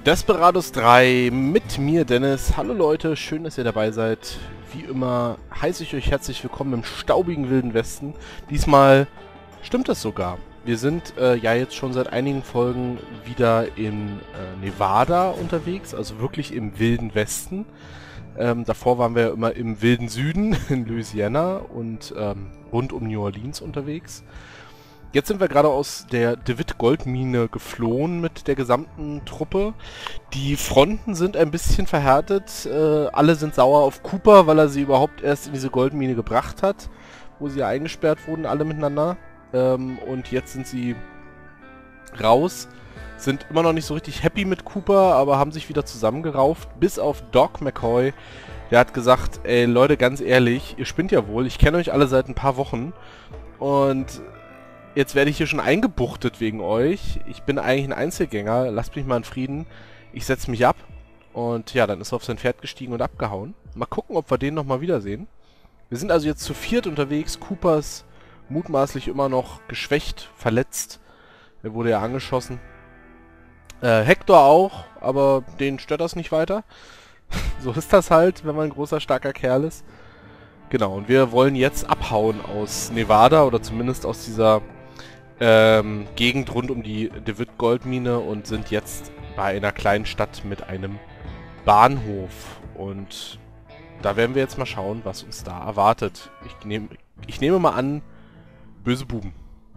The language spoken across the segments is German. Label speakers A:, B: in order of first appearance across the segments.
A: Desperados 3 mit mir, Dennis. Hallo Leute, schön, dass ihr dabei seid. Wie immer heiße ich euch herzlich willkommen im staubigen Wilden Westen. Diesmal stimmt es sogar. Wir sind ja jetzt schon seit einigen Folgen wieder in Nevada unterwegs, also wirklich im Wilden Westen. Davor waren wir ja immer im Wilden Süden, in Louisiana und rund um New Orleans unterwegs. Jetzt sind wir gerade aus der DeWitt Goldmine geflohen mit der gesamten Truppe. Die Fronten sind ein bisschen verhärtet. Alle sind sauer auf Cooper, weil er sie überhaupt erst in diese Goldmine gebracht hat, wo sie ja eingesperrt wurden, alle miteinander. Und jetzt sind sie raus. Sind immer noch nicht so richtig happy mit Cooper, aber haben sich wieder zusammengerauft. Bis auf Doc McCoy. Der hat gesagt, ey Leute, ganz ehrlich, ihr spinnt ja wohl. Ich kenne euch alle seit ein paar Wochen. Und jetzt werde ich hier schon eingebuchtet wegen euch. Ich bin eigentlich ein Einzelgänger. Lasst mich mal in Frieden. Ich setze mich ab. Und ja, dann ist er auf sein Pferd gestiegen und abgehauen. Mal gucken, ob wir den nochmal wiedersehen. Wir sind also jetzt zu viert unterwegs. Cooper ist mutmaßlich immer noch geschwächt, verletzt. Er wurde ja angeschossen. Hector auch, aber den stört das nicht weiter. So ist das halt, wenn man ein großer, starker Kerl ist. Genau, und wir wollen jetzt abhauen aus Nevada oder zumindest aus dieser Gegend rund um die DeWitt Goldmine und sind jetzt bei einer kleinen Stadt mit einem Bahnhof. Und da werden wir jetzt mal schauen, was uns da erwartet. Ich nehme mal an, böse Buben.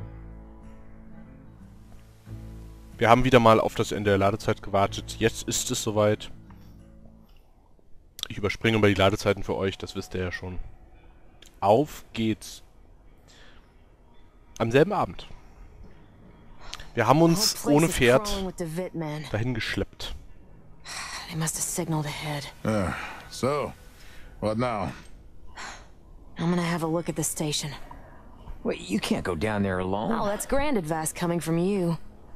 A: Wir haben wieder mal auf das Ende der Ladezeit gewartet. Jetzt ist es soweit. Ich überspringe mal die Ladezeiten für euch, das wisst ihr ja schon. Auf geht's. Am selben Abend. Wir haben uns ohne Pferd dahin geschleppt.
B: They must have signaled ahead.
C: So, what now?
B: I'm gonna have a look at the station.
D: Wait, you can't go down there alone.
B: Oh, that's grand advice coming from you.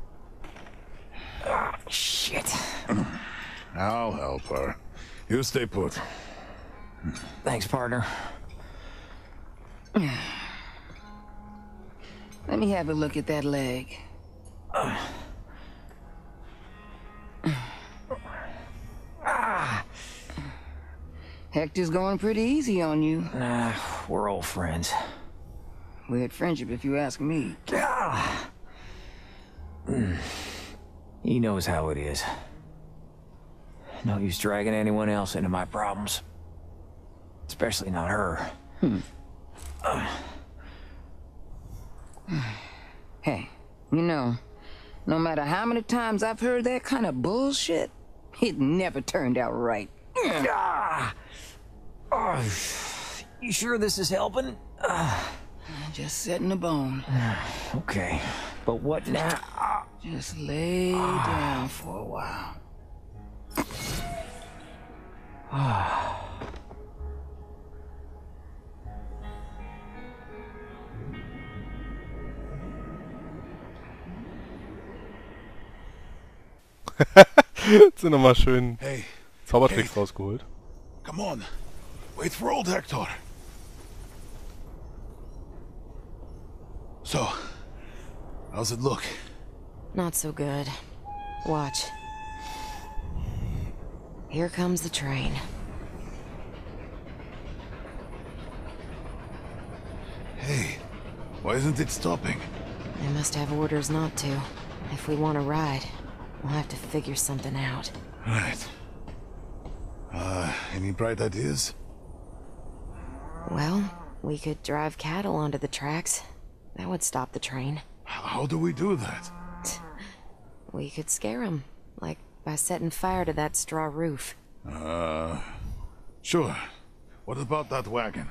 D: Shit.
C: I'll help her. You stay put.
D: Thanks, partner.
E: Let me have a look at that leg. Hector's going pretty easy on you.
D: Nah, we're old friends.
E: Weird friendship, if you ask me.
D: He knows how it is. No use dragging anyone else into my problems. Especially not her.
E: Hey, you know, no matter how many times I've heard that kind of bullshit, it never turned out right.
D: You sure this is helping?
E: Just setting the bone.
D: Okay, but what now?
E: Just lay down for a while.
A: Jetzt sind nochmal schön
C: Hey,
A: Zaubertricks rausgeholt.
C: come on. Wait for old Hector. So, how's it look?
B: Not so good. Watch. Here comes the train.
C: Hey, why isn't it stopping?
B: They must have orders not to. If we want to ride, we'll have to figure something out.
C: Right. Any bright ideas?
B: Well, we could drive cattle onto the tracks. That would stop the train.
C: How do we do that?
B: We could scare them, like by setting fire to that straw roof.
C: Sure. What about that wagon?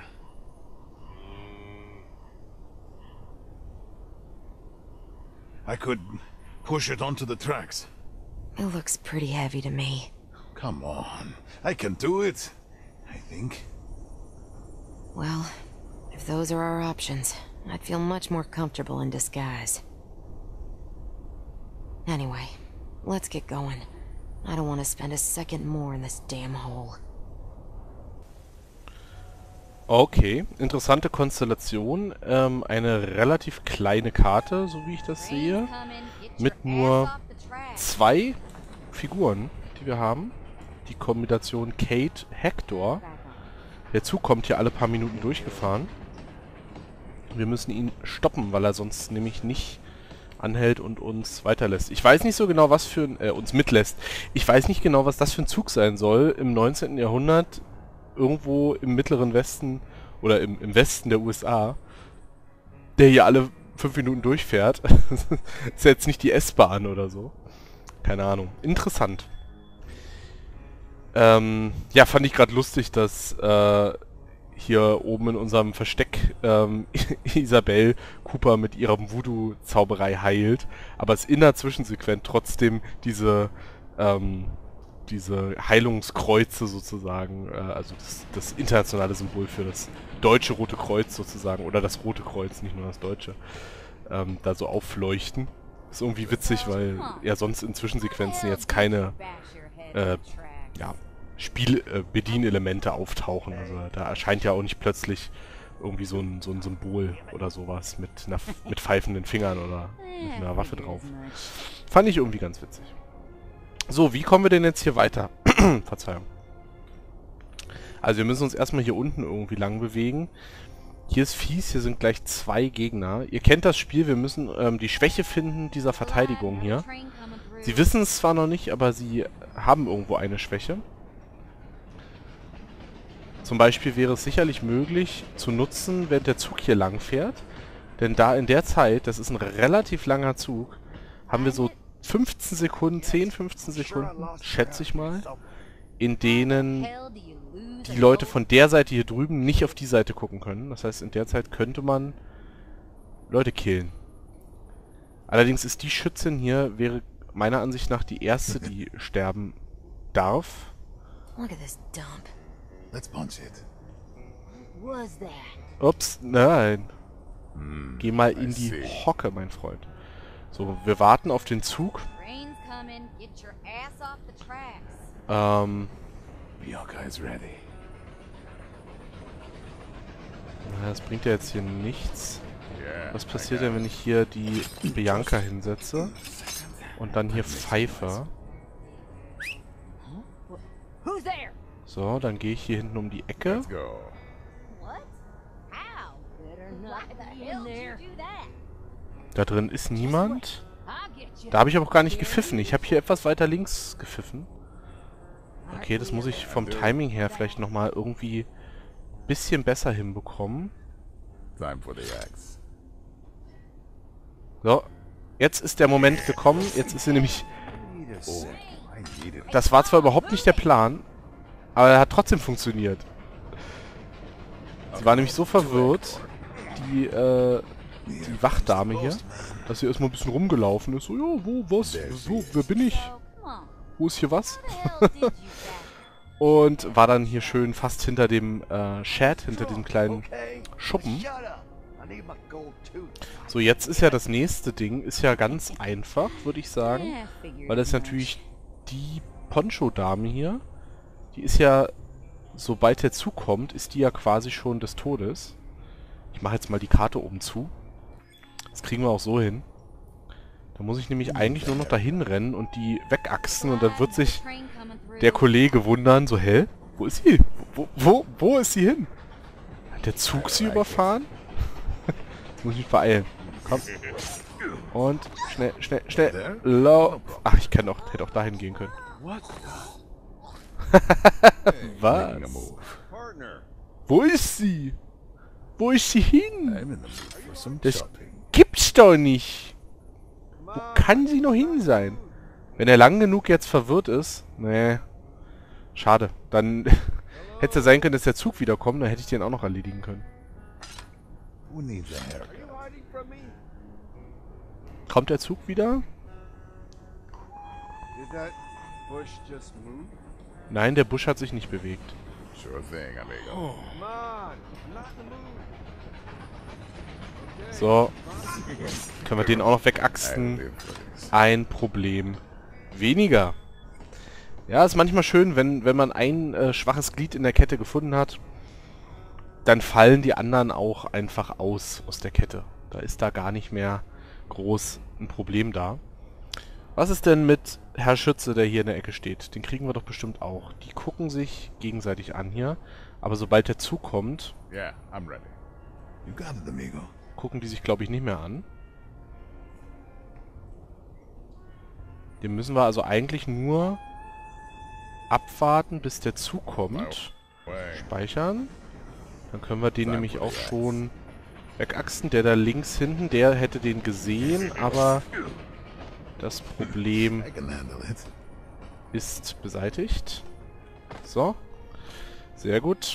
C: I could push it onto the tracks.
B: It looks pretty heavy to me.
C: Come on. I can do it. I think.
B: Well, if those are our options, I'd feel much more comfortable in disguise. Anyway, let's get going. I don't want to spend a second more in this damn hole.
A: Okay, interessante Konstellation. Eine relativ kleine Karte, so wie ich das sehe. Mit nur 2 Figuren, die wir haben. Die Kombination Kate Hector. Der Zug kommt hier alle paar Minuten durchgefahren. Wir müssen ihn stoppen, weil er sonst nämlich nicht anhält und uns weiterlässt. Ich weiß nicht so genau, was für ein... uns mitlässt. Ich weiß nicht genau, was das für ein Zug sein soll im 19. Jahrhundert, irgendwo im mittleren Westen oder im Westen der USA, der hier alle 5 Minuten durchfährt. Ist jetzt nicht die S-Bahn oder so. Keine Ahnung. Interessant. Ja, fand ich gerade lustig, dass hier oben in unserem Versteck Isabelle Cooper mit ihrer Voodoo-Zauberei heilt, aber es in der Zwischensequenz trotzdem diese Heilungskreuze sozusagen, also das internationale Symbol für das deutsche Rote Kreuz sozusagen, oder das Rote Kreuz, nicht nur das deutsche, da so aufleuchten. Ist irgendwie witzig, weil ja sonst in Zwischensequenzen jetzt keine Bedienelemente auftauchen. Also da erscheint ja auch nicht plötzlich irgendwie so ein Symbol oder sowas mit pfeifenden Fingern oder mit einer Waffe drauf. Fand ich irgendwie ganz witzig. So, wie kommen wir denn jetzt hier weiter? Verzeihung. Also wir müssen uns erstmal hier unten irgendwie lang bewegen. Hier ist fies, hier sind gleich 2 Gegner. Ihr kennt das Spiel, wir müssen die Schwäche finden dieser Verteidigung hier. Sie wissen es zwar noch nicht, aber sie haben irgendwo eine Schwäche. Zum Beispiel wäre es sicherlich möglich zu nutzen, während der Zug hier lang fährt. Denn da in der Zeit, das ist ein relativ langer Zug, haben wir so 15 Sekunden, 10, 15 Sekunden, schätze ich mal, in denen die Leute von der Seite hier drüben nicht auf die Seite gucken können. Das heißt, in der Zeit könnte man Leute killen. Allerdings ist die Schützin hier, wäre meiner Ansicht nach die erste, die sterben darf.
B: Look at this dump.
C: Let's punch it.
B: Was that?
A: Ups, nein. Geh mal in die Hocke, mein Freund. So, wir warten auf den Zug.
B: Rain's coming. Get your ass off the tracks.
C: Bianca is ready.
A: Na, das bringt ja jetzt hier nichts. Was passiert denn, wenn ich hier die Bianca hinsetze? Und dann hier pfeife.
B: Who's there?
A: So, dann gehe ich hier hinten um die Ecke.
C: Let's go.
B: What? How? Better not be in there.
A: Da drin ist niemand.
B: I'll get you.
A: Da habe ich aber auch gar nicht gepfiffen. Ich habe hier etwas weiter links gepfiffen. Okay, das muss ich vom Timing her vielleicht nochmal irgendwie ein bisschen besser hinbekommen.
C: Time for the axe.
A: So, jetzt ist der Moment gekommen. Jetzt ist sie nämlich...
C: Oh, I need it.
A: Das war zwar überhaupt nicht der Plan, aber er hat trotzdem funktioniert. Sie war nämlich so verwirrt, die Wachdame hier, dass sie erstmal ein bisschen rumgelaufen ist. So, ja, wo, was, wo, wer bin ich? Wo ist hier was? Und war dann hier schön fast hinter dem Shed, hinter diesem kleinen Schuppen. So, jetzt ist ja das nächste Ding, ist ja ganz einfach, würde ich sagen. Weil das ist natürlich die Poncho-Dame hier. Die ist ja, sobald der Zug kommt, ist die ja quasi schon des Todes. Ich mache jetzt mal die Karte oben zu. Das kriegen wir auch so hin. Da muss ich nämlich eigentlich nur noch dahin rennen und die wegachsen und dann wird sich der Kollege wundern, so, hä? Wo ist sie? Wo ist sie hin? Hat der Zug sie überfahren? Jetzt muss ich mich beeilen. Komm. Und schnell, schnell, schnell. Ach, ich hätte auch dahin gehen können. Was? Wo ist sie? Wo ist sie hin?
C: I'm in the mood for some
A: Das
C: shopping.
A: gibt's doch nicht. Wo kann sie noch hin sein? Wenn er lang genug jetzt verwirrt ist. Nee. Schade. Dann hätte es ja sein können, dass der Zug wiederkommt. Dann hätte ich den auch noch erledigen können.
C: Who needs a haircut?
A: Kommt der Zug wieder?
C: Did that bush just move?
A: Nein, der Busch hat sich nicht bewegt.
C: Sure thing, amigo.
F: Come on, not in the mood.
A: So. Können wir den auch noch
C: I
A: wegachsen.
C: live for this.
A: Ein Problem weniger. Ja, ist manchmal schön, wenn man ein schwaches Glied in der Kette gefunden hat, dann fallen die anderen auch einfach aus der Kette. Da ist da gar nicht mehr groß ein Problem da. Was ist denn mit Herr Schütze, der hier in der Ecke steht? Den kriegen wir doch bestimmt auch. Die gucken sich gegenseitig an hier. Aber sobald der Zug kommt,
C: Yeah, I'm ready.
F: You got it, amigo.
A: gucken die sich, glaube ich, nicht mehr an. Den müssen wir also eigentlich nur abwarten, bis der Zug kommt. Speichern. Dann können wir den nämlich auch schon wegachsen. Der da links hinten, der hätte den gesehen, aber das Problem
F: I can handle it.
A: ist beseitigt. So. Sehr gut.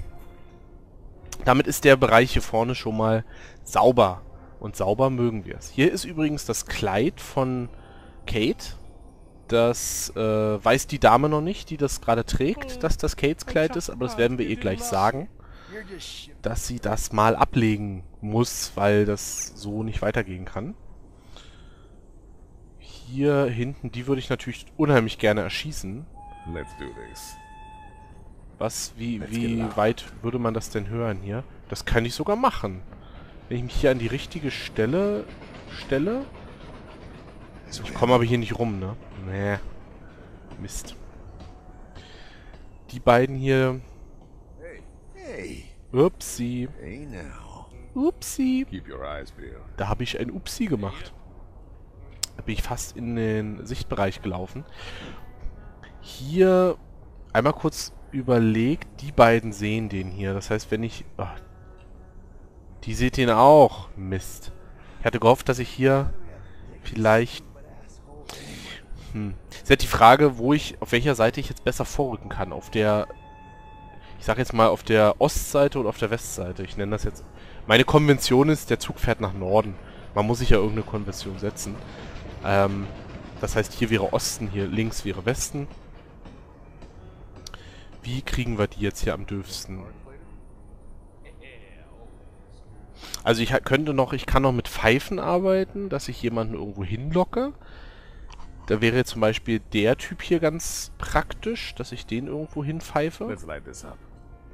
A: Damit ist der Bereich hier vorne schon mal sauber. Und sauber mögen wir es. Hier ist übrigens das Kleid von Kate. Das weiß die Dame noch nicht, die das gerade trägt, dass das Kates Kleid ist. Aber das werden wir ihr gleich sagen, dass sie das mal ablegen muss, weil das so nicht weitergehen kann. Hier hinten, die würde ich natürlich unheimlich gerne erschießen.
C: Let's do this.
A: Wie weit würde man das denn hören hier? Das kann ich sogar machen. Wenn ich mich hier an die richtige Stelle stelle. Ich komme aber hier nicht rum, ne? Nee. Mist. Die beiden hier.
F: Hey,
A: Upsi.
F: hey now.
A: Upsi.
C: Keep your eyes peeled.
A: Da habe ich ein Upsi gemacht. Da bin ich fast in den Sichtbereich gelaufen. Hier einmal kurz überlegt, die beiden sehen den hier. Das heißt, wenn ich... Ach, die seht den auch. Mist. Ich hatte gehofft, dass ich hier vielleicht... Ist ja die Frage, auf welcher Seite ich jetzt besser vorrücken kann. Auf der... Ich sag jetzt mal auf der Ostseite oder auf der Westseite. Ich nenne das jetzt... Meine Konvention ist, der Zug fährt nach Norden. Man muss sich ja irgendeine Konvention setzen. Das heißt, hier wäre Osten, hier links wäre Westen. Wie kriegen wir die jetzt hier am dürfsten? Also ich kann noch mit Pfeifen arbeiten, dass ich jemanden irgendwo hinlocke. Da wäre jetzt zum Beispiel der Typ hier ganz praktisch, dass ich den irgendwo hinpfeife.
C: Let's light this up.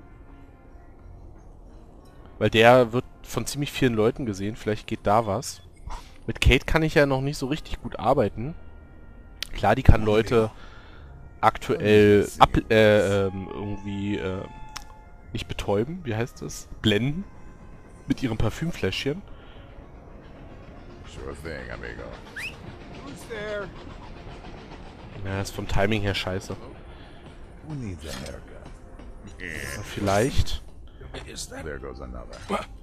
A: Weil der wird von ziemlich vielen Leuten gesehen. Vielleicht geht da was. Mit Kate kann ich ja noch nicht so richtig gut arbeiten. Klar, die kann Leute aktuell irgendwie nicht betäuben. Wie heißt das? Blenden. Mit ihrem Parfümfläschchen.
C: Sure thing, amigo.
F: Who's there?
A: Ja, ist vom Timing her scheiße.
F: Who needs a haircut?
A: Aber vielleicht...
C: There goes another.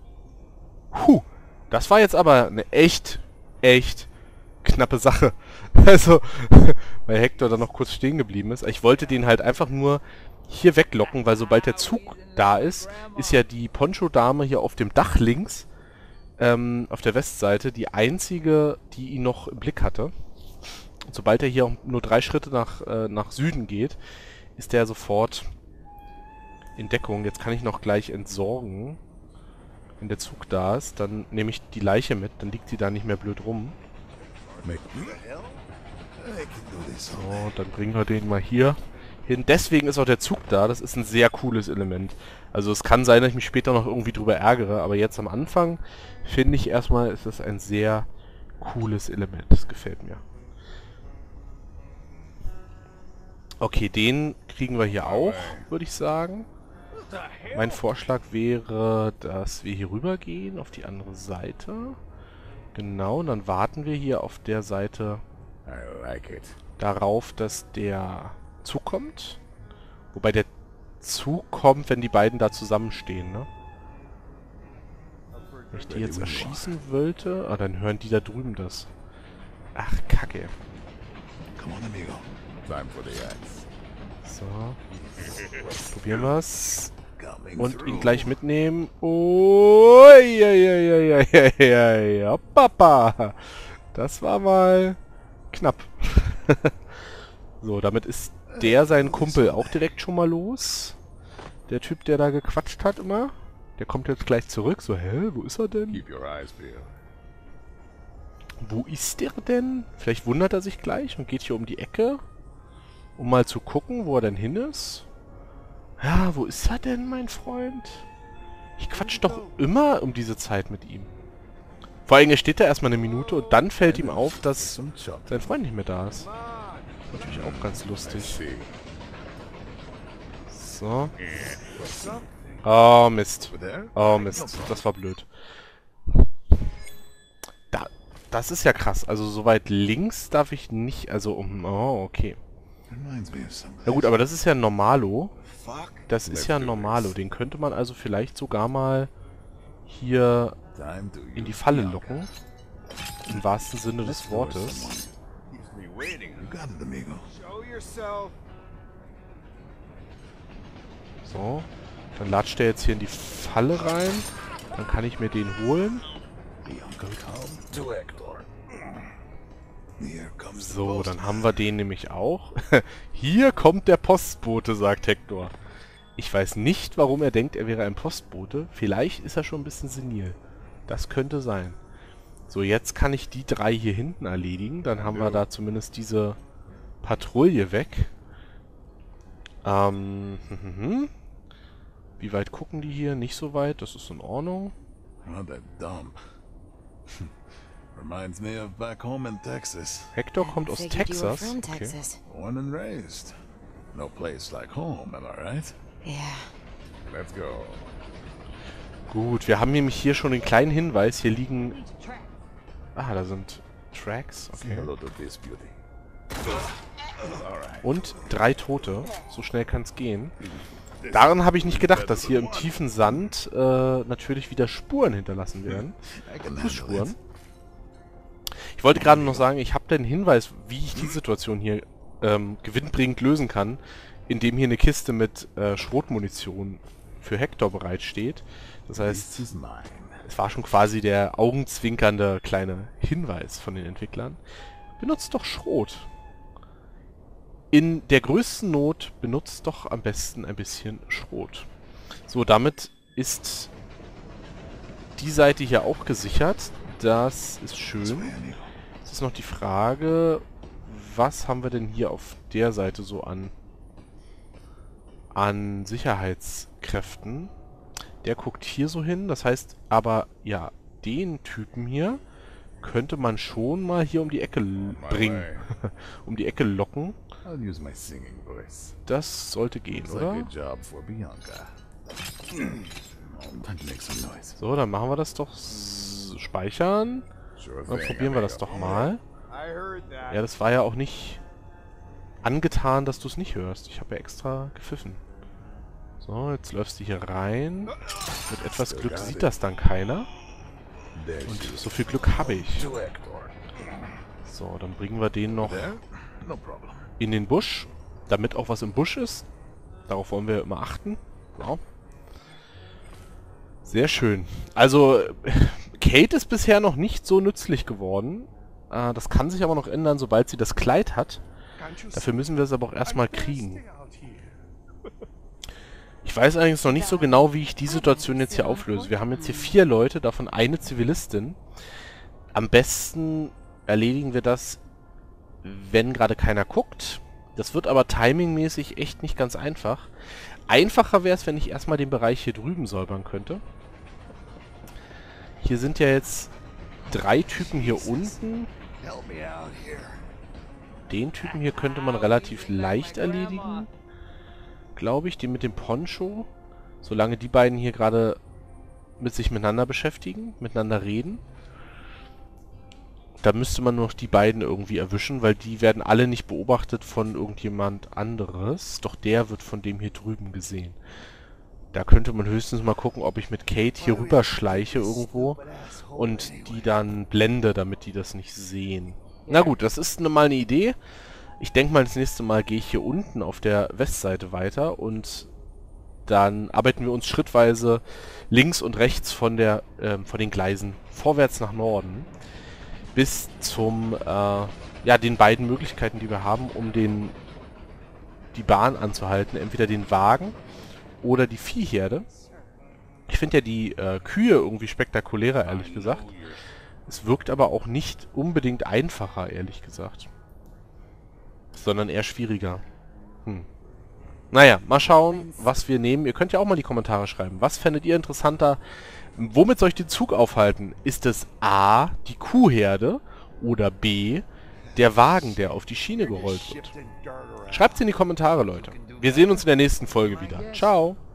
A: Das war jetzt aber eine echt knappe Sache. Also, weil Hector dann noch kurz stehen geblieben ist. Ich wollte den halt einfach nur hier weglocken, weil sobald der Zug da ist, ist ja die Poncho-Dame hier auf dem Dach links, auf der Westseite, die einzige, die ihn noch im Blick hatte. Und sobald er hier auch nur 3 Schritte nach Süden geht, ist er sofort in Deckung. Jetzt kann ich noch gleich entsorgen. Wenn der Zug da ist, dann nehme ich die Leiche mit, dann liegt sie da nicht mehr blöd rum.
F: Make me the hell? I can do this all
A: So, dann bringen wir den mal hier hin. Deswegen ist auch der Zug da, das ist ein sehr cooles Element. Also es kann sein, dass ich mich später noch irgendwie drüber ärgere, aber jetzt am Anfang finde ich erstmal, ist das ein sehr cooles Element. Das gefällt mir. Okay, den kriegen wir hier auch, würde ich sagen. Mein Vorschlag wäre, dass wir hier rüber gehen auf die andere Seite. Genau, und dann warten wir hier auf der Seite
C: I like it.
A: darauf, dass der Zug kommt. Wobei der Zug kommt, wenn die beiden da zusammenstehen, ne? Wenn ich die jetzt erschießen wollte... Ah, dann hören die da drüben das. Ach, Kacke.
F: Come on, amigo.
C: Time for the axe.
A: So. Probieren wir's.
F: Coming
A: Und
F: through.
A: ihn gleich mitnehmen. Oh, ja, Papa. Das war mal knapp. So, damit ist der sein Kumpel auch direkt schon mal los. Der Typ, der da gequatscht hat immer. Der kommt jetzt gleich zurück. So, hä, wo ist er denn?
C: Keep your eyes peeled.
A: Wo ist der denn? Vielleicht wundert er sich gleich und geht hier um die Ecke. Um mal zu gucken, wo er denn hin ist. Ja, wo ist er denn, mein Freund? Ich quatsch doch immer um diese Zeit mit ihm. Vor allem, er steht da erstmal eine Minute und dann fällt ihm auf, dass sein Freund nicht mehr da ist. Natürlich auch ganz lustig. So. Oh, Mist. Oh, Mist. Das war blöd. Das ist ja krass. Also, soweit links darf ich nicht... Also, oh, okay. Na gut, aber das ist ja ein Normalo. Das ist ja ein Normalo. Den könnte man also vielleicht sogar mal hier in die Falle locken. Im wahrsten Sinne des Wortes. So. Dann latscht der jetzt hier in die Falle rein. Dann kann ich mir den holen. So, dann haben wir den nämlich auch. Hier kommt der Postbote, sagt Hector. Ich weiß nicht, warum er denkt, er wäre ein Postbote. Vielleicht ist er schon ein bisschen senil. Das könnte sein. So, jetzt kann ich die 3 hier hinten erledigen. Dann haben wir da zumindest diese Patrouille weg. Wie weit gucken die hier? Nicht so weit. Das ist in Ordnung.
F: Reminds me of back home in Texas.
A: Hector kommt aus
B: Figured you were
A: Texas.
B: from
A: Okay.
B: Texas.
F: Born and raised. No place like home, am I right?
B: Yeah.
F: Let's go.
A: Gut, wir haben nämlich hier schon den kleinen Hinweis. Hier liegen... Ah, da sind Tracks.
F: Say
A: Okay.
F: hello to this beauty.
A: Und 3 Tote. So schnell kann es gehen. Daran habe ich nicht gedacht, dass hier im tiefen Sand natürlich wieder Spuren hinterlassen werden. Fußspuren. Ich wollte gerade noch sagen, ich habe den Hinweis, wie ich die Situation hier gewinnbringend lösen kann, indem hier eine Kiste mit Schrotmunition für Hector bereitsteht. Das heißt,
F: This is mine.
A: es war schon quasi der augenzwinkernde kleine Hinweis von den Entwicklern. Benutzt doch Schrot. In der größten Not benutzt doch am besten ein bisschen Schrot. So, damit ist die Seite hier auch gesichert. Das ist schön. Jetzt ist noch die Frage, was haben wir denn hier auf der Seite so an Sicherheitskräften? Der guckt hier so hin. Das heißt aber, ja, den Typen hier könnte man schon mal hier um die Ecke bringen. Um die Ecke locken.
F: I'll use my singing voice.
A: Das sollte gehen,
F: Looks like
A: oder?
F: a job for Bianca. And make some noise.
A: So, dann machen wir das doch. Speichern.
F: Sure
A: Dann
F: thing,
A: probieren wir das
F: amigo.
A: doch mal. Ja, das war ja auch nicht angetan, dass du es nicht hörst. Ich habe ja extra gepfiffen. So, jetzt läufst du hier rein. Mit etwas Glück sieht das dann keiner.
F: There
A: Und
F: she is.
A: so viel Glück habe ich.
F: To Hector.
A: So, dann bringen wir den noch
F: There? No problem.
A: in den Busch. Damit auch was im Busch ist. Darauf wollen wir immer achten. Genau. Sehr schön. Also, Kate ist bisher noch nicht so nützlich geworden. Das kann sich aber noch ändern, sobald sie das Kleid hat. Dafür müssen wir es aber auch erstmal kriegen. Ich weiß allerdings noch nicht so genau, wie ich die Situation jetzt hier auflöse. Wir haben jetzt hier 4 Leute, davon eine Zivilistin. Am besten erledigen wir das, wenn gerade keiner guckt. Das wird aber timingmäßig echt nicht ganz einfach. Einfacher wäre es, wenn ich erstmal den Bereich hier drüben säubern könnte. Hier sind ja jetzt 3 Typen hier unten.
F: Help me out here.
A: Den Typen hier könnte man relativ leicht erledigen. Glaube ich, den mit dem Poncho. Solange die beiden hier gerade sich miteinander beschäftigen, miteinander reden. Da müsste man nur noch die beiden irgendwie erwischen, weil die werden alle nicht beobachtet von irgendjemand anderes. Doch der wird von dem hier drüben gesehen. Da könnte man höchstens mal gucken, ob ich mit Kate hier rüberschleiche irgendwo und die dann blende, damit die das nicht sehen. Na gut, das ist mal eine Idee. Ich denke mal, das nächste Mal gehe ich hier unten auf der Westseite weiter und dann arbeiten wir uns schrittweise links und rechts von den Gleisen vorwärts nach Norden bis zum, den beiden Möglichkeiten, die wir haben, um die Bahn anzuhalten. Entweder den Wagen oder die Viehherde. Ich finde ja die Kühe irgendwie spektakulärer, ehrlich gesagt. Es wirkt aber auch nicht unbedingt einfacher, ehrlich gesagt. Sondern eher schwieriger. Naja, mal schauen, was wir nehmen. Ihr könnt ja auch mal in die Kommentare schreiben. Was fändet ihr interessanter? Womit soll ich den Zug aufhalten? Ist es A, die Kuhherde oder B, der Wagen, der auf die Schiene gerollt wird? Schreibt es in die Kommentare, Leute. Wir sehen uns in der nächsten Folge wieder. Ciao.